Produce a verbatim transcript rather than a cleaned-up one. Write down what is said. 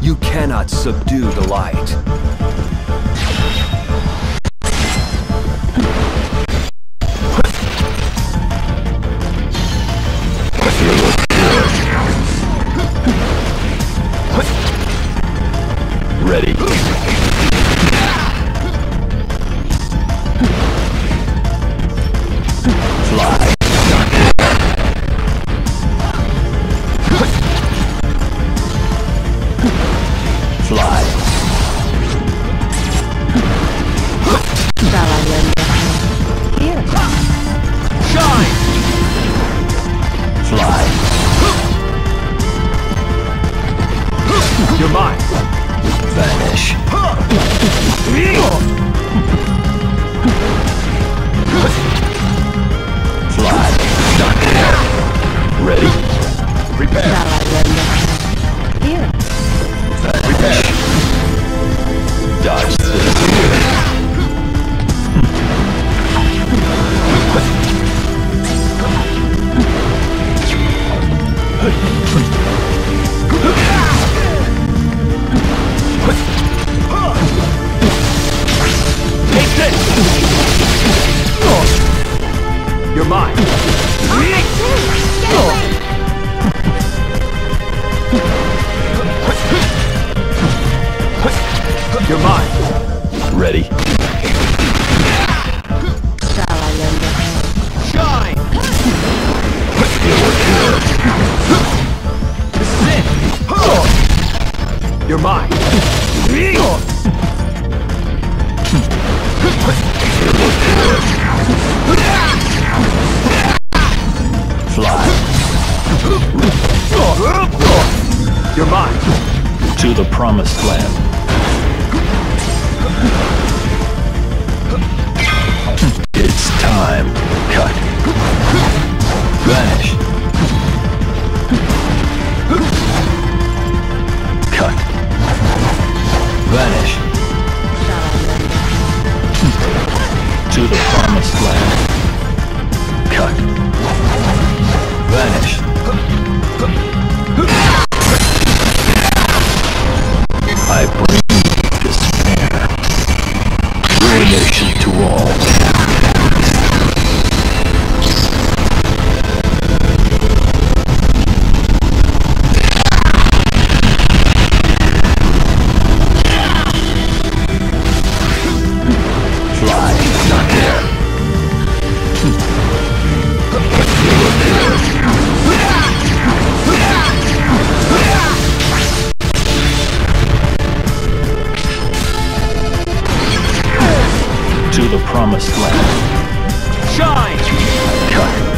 You cannot subdue the light. Ready. Fly. Fly. Here. Shine! Fly. You're mine. Vanish. Fly. Ready. Prepare. Here. Vanish. Dodge this. Take this! You're mine. You're mine. Ready. Shine! This is it! You're mine. Fly. You're mine. To the promised land. It's time. Cut. Vanish. Cut. Vanish. To the promised land. Cut. Vanish. I bring despair. Ruination to all. Fly, not there. To the promised land. Shine! Cut.